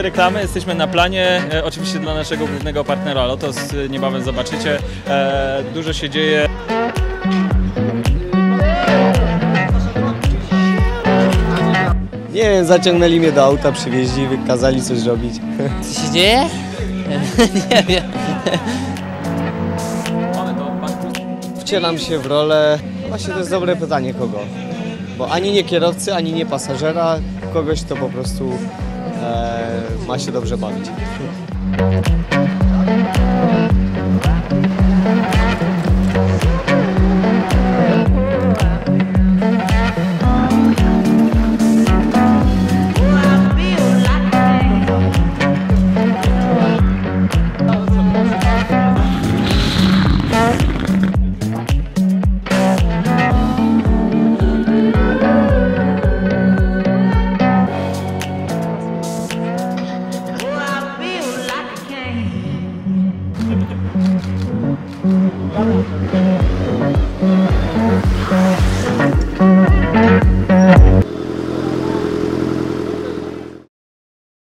reklamy, jesteśmy na planie, oczywiście dla naszego głównego partnera Lotos, niebawem zobaczycie, dużo się dzieje. Nie wiem, zaciągnęli mnie do auta, przywieźli, kazali coś robić. Co się dzieje? Nie wiem. Wcielam się w rolę, właśnie to jest dobre pytanie kogo, bo ani nie kierowcy, ani nie pasażera, kogoś kto po prostu ma się dobrze bawić.